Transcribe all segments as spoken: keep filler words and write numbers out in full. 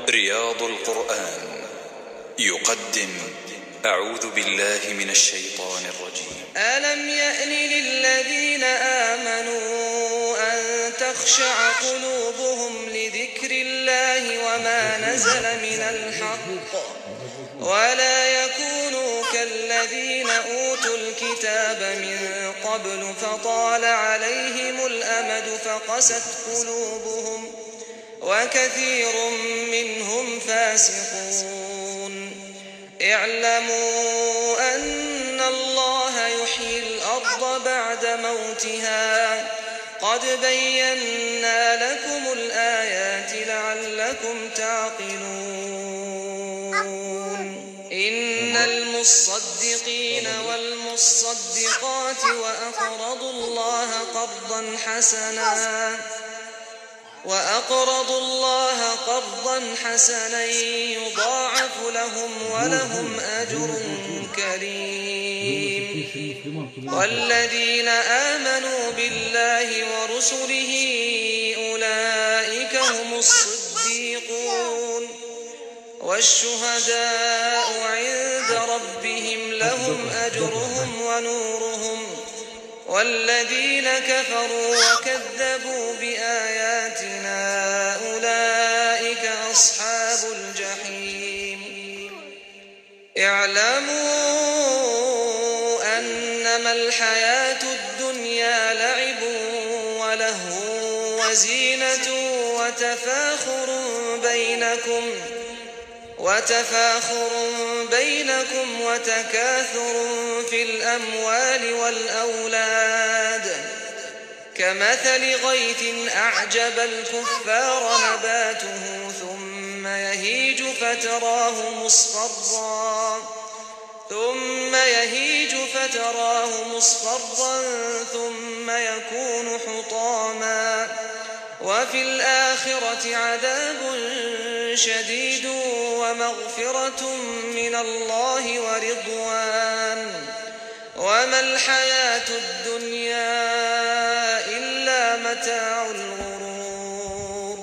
رياض القرآن يقدم أعوذ بالله من الشيطان الرجيم. ألم يأن للذين آمنوا أن تخشع قلوبهم لذكر الله وما نزل من الحق ولا يكونوا كالذين أوتوا الكتاب من قبل فطال عليهم الأمد فقست قلوبهم وكثير منهم فاسقون. اعلموا أن الله يحيي الأرض بعد موتها قد بينا لكم الآيات لعلكم تعقلون. إن المصدقين والمصدقات وأقرضوا الله قرضا حسنا وأقرضوا الله قرضا حسنا يضاعف لهم ولهم أجر كريم. والذين آمنوا بالله ورسله أولئك هم الصديقون والشهداء عند ربهم لهم أجرهم ونورهم. والذين كفروا وكذبوا بآياتنا أولئك أصحاب الجحيم. اعلموا أنما الحياة الدنيا لعب ولهو وزينة وتفاخر بينكم وتفاخر بينكم وتكاثر في الأموال والأولاد كمثل غيث أعجب الكفار نباته ثم يهيج فتراه مصفرا ثم يهيج فتراه مصفرا ثم يكون حطاما وفي الآخرة عذاب شديد ومغفرة من الله ورضوان وما الحياة الدنيا إلا متاع الغرور.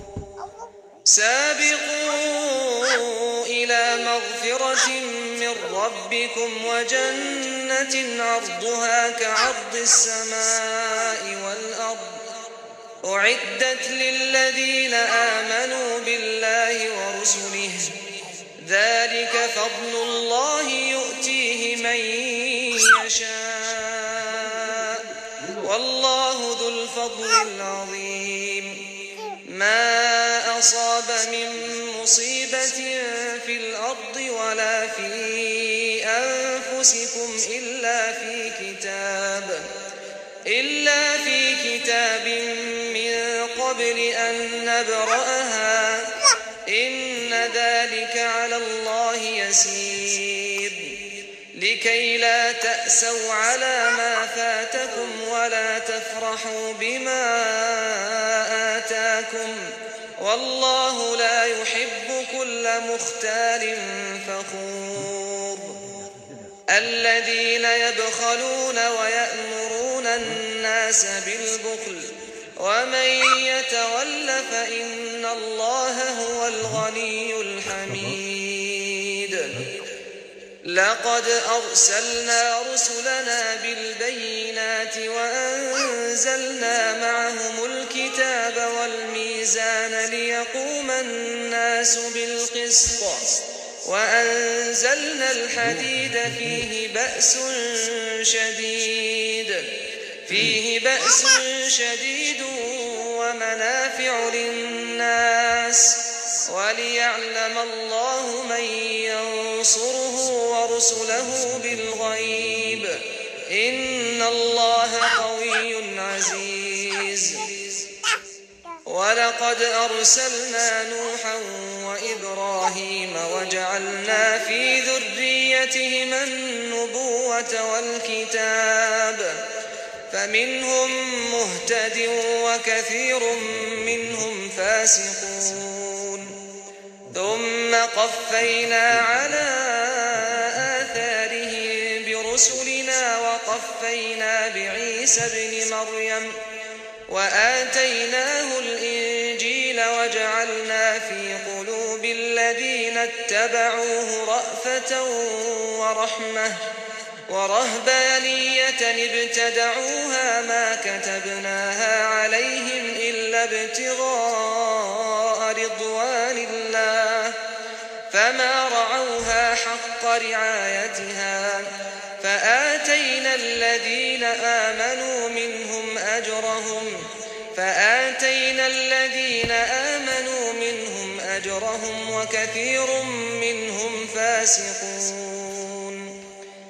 سابقوا إلى مغفرة من ربكم وجنة عرضها كعرض السماء والأرض أعدت للذين آمنوا بالله ورسله ذلك فضل الله يؤتيه من يشاء والله ذو الفضل العظيم. ما أصاب من مصيبة في الأرض ولا في أنفسكم إلا في كتاب إلا في كتاب من قبل أن نبرأها إن ذلك على الله يسير. لكي لا تأسوا على ما فاتكم ولا تفرحوا بما آتاكم والله لا يحب كل مختال فخور. الذين يبخلون ويأمرون الناس بالبخل ومن يتول فإن الله هو الغني الحميد. لقد أرسلنا رسلنا بالبينات وأنزلنا معهم الكتاب والميزان ليقوم الناس بالقسط وأنزلنا الحديد فيه بأس شديد فيه بأس شديد ومنافع للناس وليعلم الله من ينصره ورسله بالغيب إن الله قوي عزيز. ولقد أرسلنا نوحا وإبراهيم وجعلنا في ذريتهما النبوة والكتاب فمنهم مهتد وكثير منهم فاسقون. ثم قفينا على آثارهم برسلنا وقفينا بعيسى ابن مريم وآتيناه الإنجيل وجعلنا في قلوب بالذين اتبعوه رأفة ورحمة ورهبانية ابتدعوها ما كتبناها عليهم إلا ابتغاء رضوان الله فما رعوها حق رعايتها فآتينا الذين آمنوا منهم أجرهم فآتينا الذين آمنوا منهم أجرهم وكثير منهم فاسقون.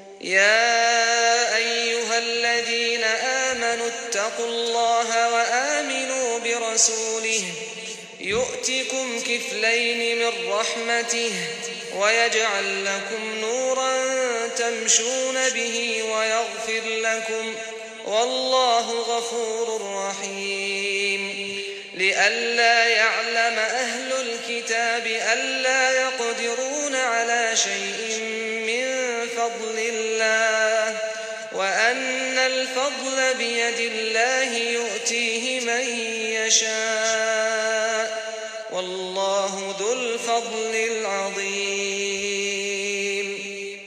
يا أيها الذين آمنوا اتقوا الله وآمنوا برسوله يؤتكم كفلين من رحمته ويجعل لكم نورا تمشون به ويغفر لكم والله غفور رحيم. لئلا يعلم أهل الكتاب ألا يقدرون على شيء من فضل الله وأن الفضل بيد الله يؤتيه من يشاء والله ذو الفضل العظيم.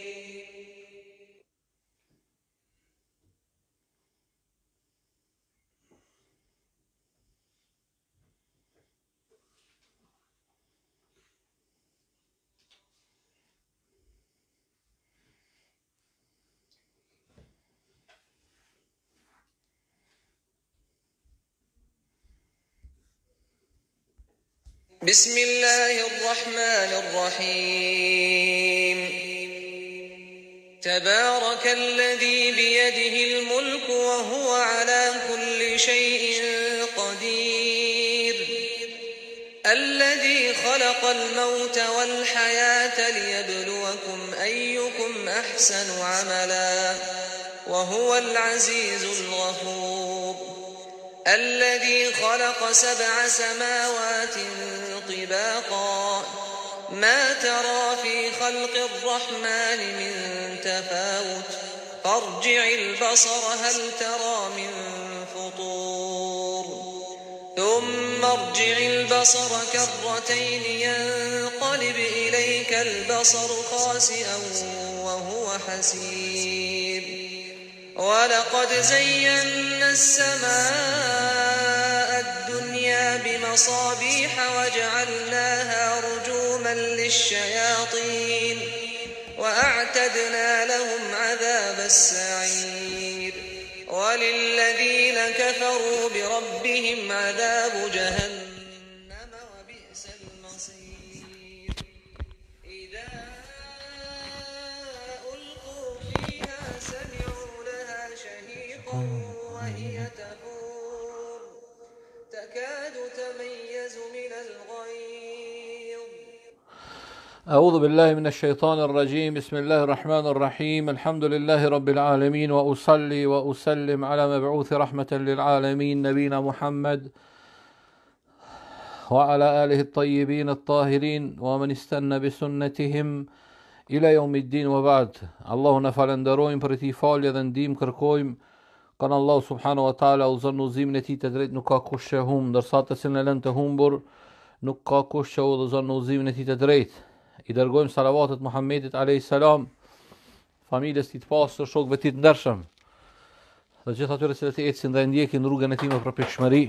بسم الله الرحمن الرحيم. تبارك الذي بيده الملك وهو على كل شيء قدير الذي خلق الموت والحياة ليبلوكم أيكم أحسن عملا وهو العزيز الغفور. الذي خلق سبع سماوات طباقا ما ترى في خلق الرحمن من تفاوت فارجع البصر هل ترى من فطور ثم ارجع البصر كرتين ينقلب إليك البصر خاسئا وهو حسير. ولقد زينا السماء الدنيا بمصابيح وجعلناها رجوما للشياطين وأعتدنا لهم عذاب السعير. وللذين كفروا بربهم عذاب جهنم وبئس المصير. إذا ألقوا فيها سمعوا لها شهيقا وهي تفور تكاد تميز من الغيظ. أعوذ بالله من الشيطان الرجيم. بسم الله الرحمن الرحيم. الحمد لله رب العالمين وأصلي وأسلم على مبعوث رحمة للعالمين نبينا محمد وعلى آله الطيبين الطاهرين ومن استنى بسنتهم إلى يوم الدين وبعد. الله نفالندروim për ti falje dhe ndihmë kërkojmë kanë Allah subhanahu wa taala u zon udhëzimin e tij të drejtë nuk ka kush që humb, ndërsa të cilën e lën të humbur nuk ka kush që udhëzon udhëzimin e tij të drejtë. I dërgojmë salavatet Muhammedit alayhis salam, familjes tij të pastër, shokëve tij të ndershëm dhe gjithë atyre që ecin dhe ndjekin rrugën e tij me përpikshmëri.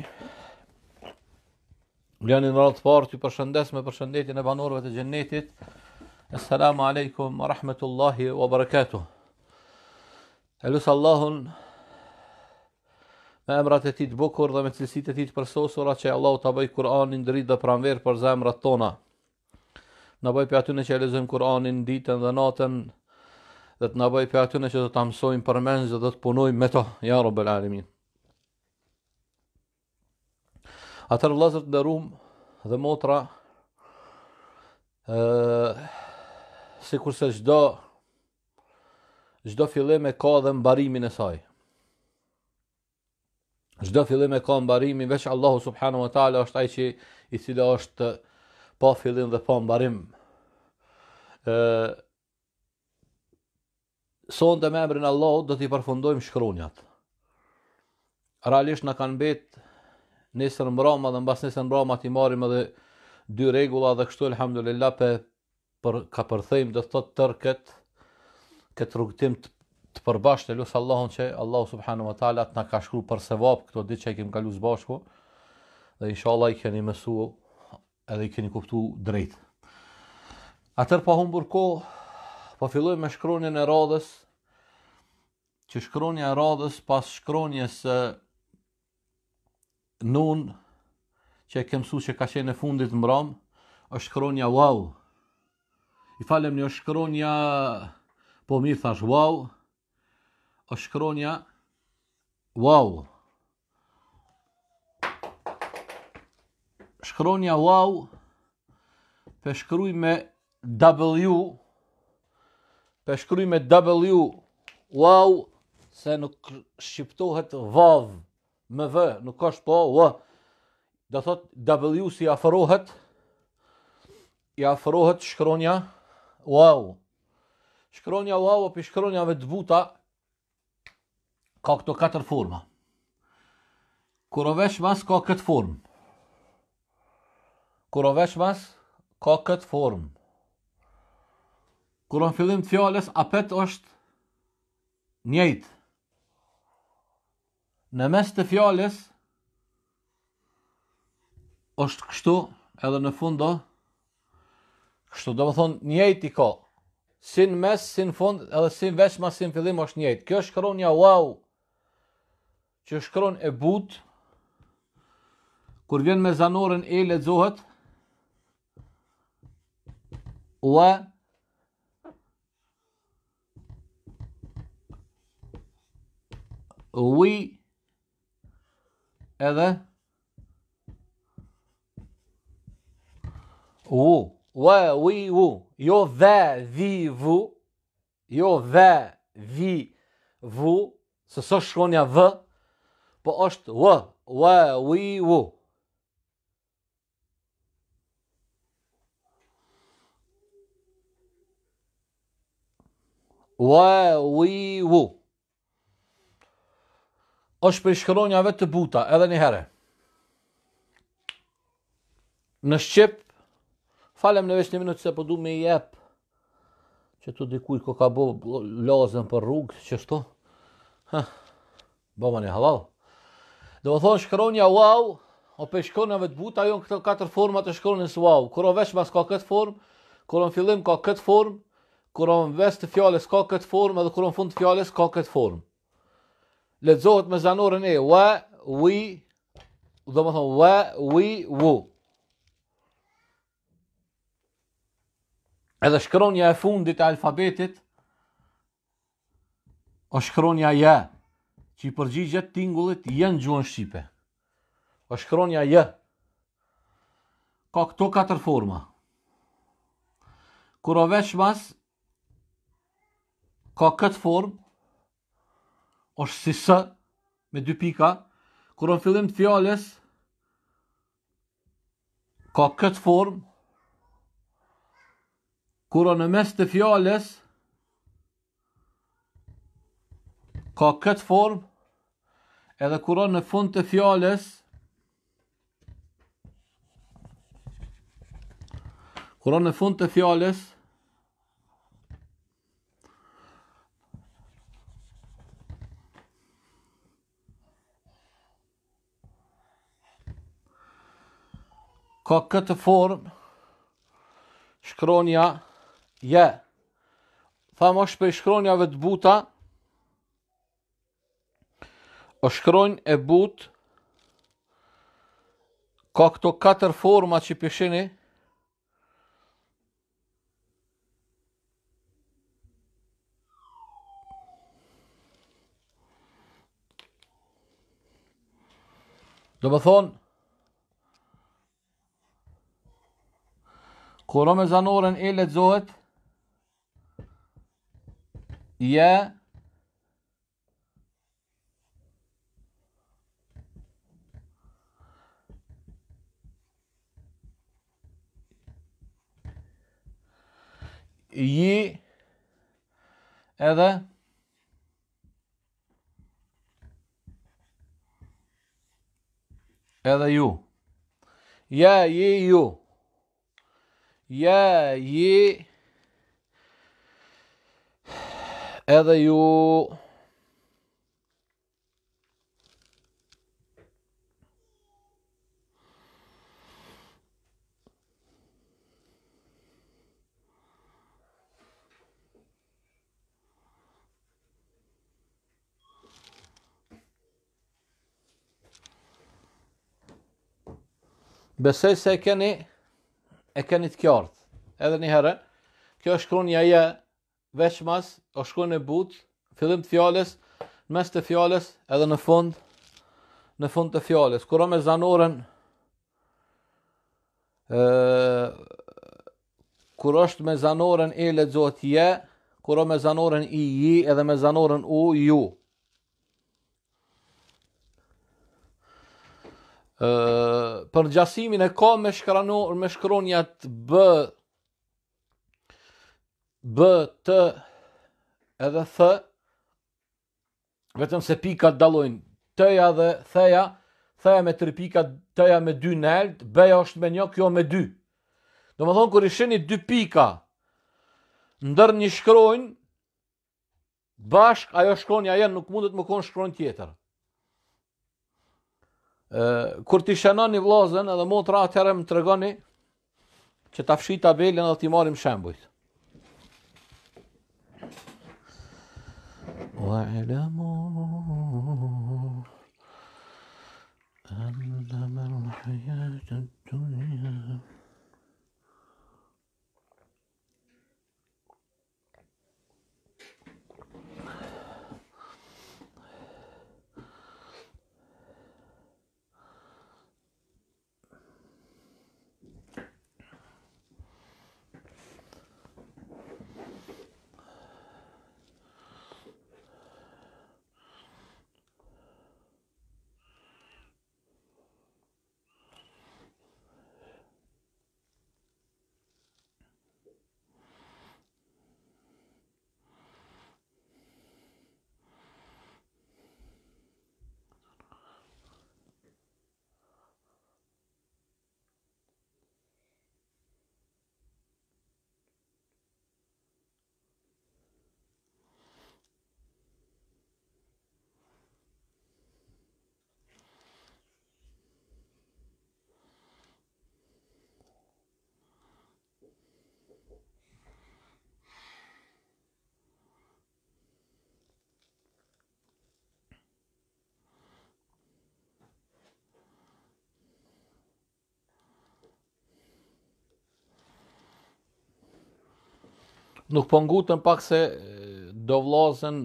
Vlani në radhë të parë ju përshëndes me përshëndetjen e banorëve të xhennetit. Assalamu alaikum wa rahmatullahi wa barakatuh. Elus Allahun me emrat e tij të bukur dhe me cilësitë e tij të përsosura që Allahu ta bëj Kur'anin dritë dhe pranver për zemrat tona. Na bëj për atyre që e lexojmë Kur'anin ditën dhe natën dhe të na bëj për atyre që do ta mësojmë përmendje dhe do të punojmë me to, ya Rabbel Alamin. Atëherë vëllezër të nderuam dhe motra, ë sikurse çdo çdo fillim e ka dhe mbarimin e saj. Çdo fillim e ka mbarimin, veç Allahu subhanahu wa taala është ai që i cili është pa fillim dhe pa mbarim. Ë Sonte me emrin Allahut do t'i përfundojmë shkronjat. Realisht na kanë mbet nesër mbroma dhe mbas nesër mbroma t'i marrim edhe dy rregulla dhe kështu elhamdulillah pe për ka përthejmë do thot tër kët kët rrugtim të, të përbashkët e lut Allahun që Allahu subhanahu wa taala të na ka shkruar për sevap këto ditë që i kemi kaluar së bashku dhe inshallah i keni mësuar edhe i keni kuptuar drejt. Atër pa humbur kohë, po filloj me shkronjën e radhës, që shkronja e radhës pas shkronjes së nun, që e kem mësu që ka qenë e fundit mbram, është shkronja wow. I falem një është shkronja, po mirë thash wow, është shkronja wow. Shkronja wow, pe shkruj me W, pe shkruj me W, wow, se nuk shqiptohet vav, me v, nuk është po, w, do thot W si afrohet, i afrohet shkronja wow. Shkronja wow, për shkronjave të buta, ka këto katër forma. Kur o vesh mas, ka këtë formë. Kur o vesh mas, ka këtë formë. Kur në fillim të fjales, apet është njëjtë. Në mes të fjales, është kështu, edhe në fundo, kështu, do më thonë njëjtë i ka. Si në mes, si në fund, edhe si në vesh mas, si në fillim është njëjtë. Kjo shkronja wow, që shkron e but, kur vjen me zanoren e lexohet, wa, wi, edhe u, wa, wi, u, jo dhe, dhi, vu, jo dhe, dhi, vu, se së shkronja v, po është w, wa, wi, u. Wa, wi, u. është për shkronjave të buta, edhe një herë. Në Shqip, falem në veç një minutë se po du me i jep, që tu dikuj ko ka bo lazën për rrugë, që shto, bo ma një halal. Dhe më thonë shkronja wow, o për shkronjave të buta, jo në këtë katër format të shkronjës wow. Kur o veç mas ka këtë formë, kur o në fillim ka këtë formë, kur o në ves të fjales ka këtë formë, edhe kur o në fund të fjales ka këtë formë. Lexohet me zanoren e, wa, wi, do më thonë, wa, wi, wu. Edhe shkronja e fundit e alfabetit, o shkronja ja, që i përgjigjet tingullit jenë gjuhën Shqipe. O shkronja ja. Ka këto katër forma. Kur o veç mas, ka këtë formë, është si së, me dy pika, kur në fillim të fjales, ka këtë formë, kur në mes të fjales, ka këtë formë, edhe kur në fund të fjales, kur në fund të fjales, ka këtë formë, shkronja je. Tham është për shkronjave të buta, o shkronjë e but, ka këto katër forma që pishini, do më thonë, kur o me zanoren e lexohet, je, ji, edhe, edhe ju. Ja, je, ju. Ja, je, edhe ju. Besoj se e keni, e keni të qartë. Edhe një herë, kjo është shkronja je, veçmas, o shkron e but, fillim të fjales, mes të fjales, edhe në fund, në fund të fjales. Kuro me zanoren, e, kur është me zanoren e lexohet je, kuro me zanoren i ji, edhe me zanoren u, ju. Uh, për gjasimin e ka me shkronor me shkronjat b b t edhe th, vetëm se pikat dallojnë, t-ja dhe th-ja, th-ja me tri pika, t-ja me dy nelt, b-ja është me një, kjo me dy. Do më thonë, kur i shini dy pika ndër një shkronjë bashk, ajo shkronja jenë nuk mundet më konë shkronjë tjetër. Uh, kur t'i shenoni vllazën edhe motra, atëherë më tregoni që ta fshi tabelën dhe t'i marrim shembujt. Wa'lamu annama al-hayatu ad-dunya. Nuk po ngutën pak se do vllazën,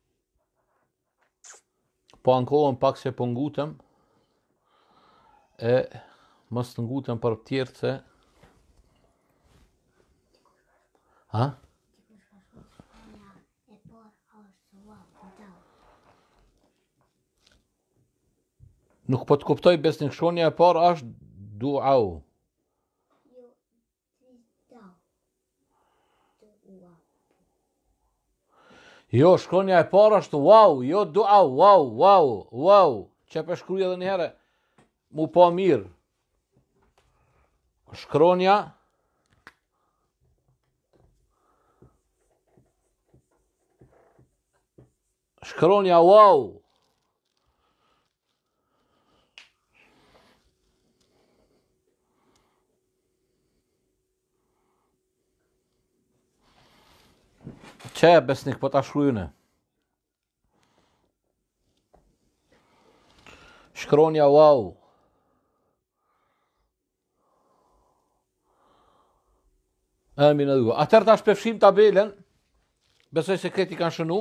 po ankohen pak se po ngutëm, e mos të ngutëm për tjerë se... Ha? Nuk po të kuptoj besnik, shkronja e parë është duau. Jo, shkronja e parë është wow, jo duau, wow, wow, wow. Që për shkruaj edhe një herë, mu pa mirë. Shkronja Shkronja wow. Që e besnik po ta shkrujune? Shkronja wow. Amin edhe. Atëherë tash përfshim tabelën. Besoj se kreti kanë shënu.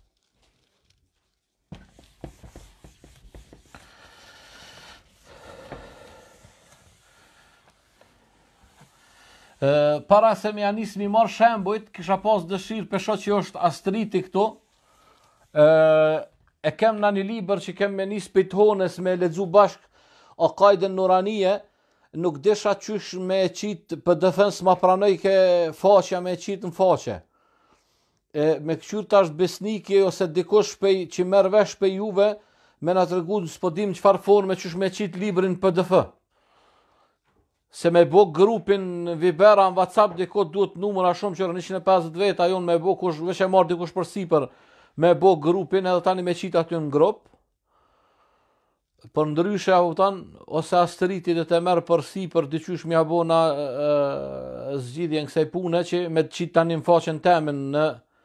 Uh, para se me janis mi marr shembujt, kisha pas dëshirë për shoh që është Astriti këtu. Uh, e kem në një libër që kem me nis pejtones me lexu bashk Akaiden Nuranije, nuk desha qysh me e qit për dëfen s'ma pranoj ke faqja me e qit në faqe. E, me këqyr tash besniki ose dikush pej, që merr vesh për juve, me na tregu s'po dim çfarë forme qysh me qit librin P D F. se me bo grupin Vibera në WhatsApp diko duhet numra shumë që njëqind e pesëdhjetë veta, ajon me bo kush vesh e marr dikush për sipër, me bo grupin edhe tani me qit aty në grup. Për ndryshe kupton, ose astriti do të merr për sipër diqysh mja bo na zgjidhjen kësaj pune që me të qit tani në faqen temën në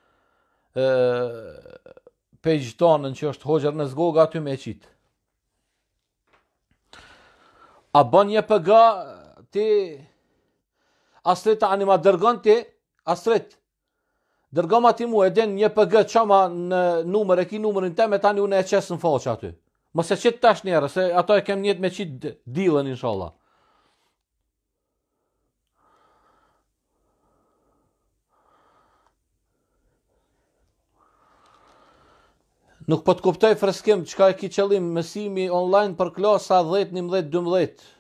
page tonën që është Hoxha në Zgoga aty me qit. A bën një P G ti Astrit tani ma dërgon ti, Astrit, dërgo ma ti mu e den një P G qama në numër, e ki numërin teme, tani unë e qesë në faqë aty. Mos e qit tash njerë, se ato e kem njetë me qit dilën, inshallah. Nuk po të kuptoj freskim, qka e ki qëllim mësimi online për klasa dhjetë, njëmbëdhjetë, dymbëdhjetë.